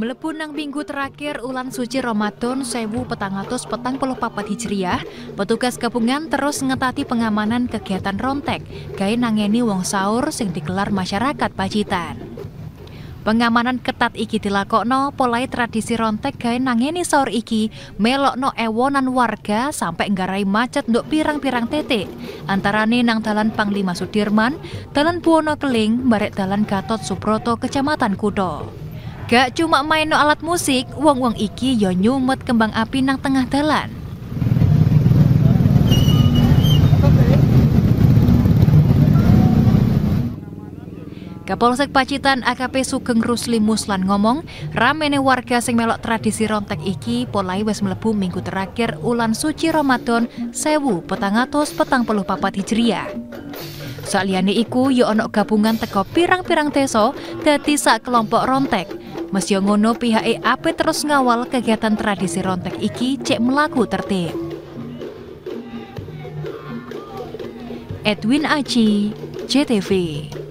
Mlebu nang minggu terakhir ulan suci Ramadan 1444 Hijriah, petugas gabungan terus ngetati pengamanan kegiatan rontek gawe nangeni wong sahur sing digelar masyarakat Pacitan. Pengamanan ketat iki dilakokno polai tradisi rontek gawe nangeni sahur iki melokno ewonan warga sampai nggarai macet nduk pirang-pirang titik antarane nang Dalan Panglima Sudirman, Dalan Buwono Keling, barek Dalan Gatot Subroto, Kecamatan Kuto. Gak cuma main no alat musik, wong-wong iki yo nyumet kembang api nang tengah dalan. Kapolsek Pacitan AKP Sugeng Rusli Muslan ngomong, ramene warga sing melok tradisi rontek iki polai wis mlebu minggu terakhir ulan suci Ramadan 1444 Hijriah. Saliyane iku yo ono gabungan teko pirang-pirang desa dadi sak kelompok rontek. Mesya ngono pihake ape terus ngawal kegiatan tradisi rontek iki cek melaku tertib. Edwin Aji, JTV.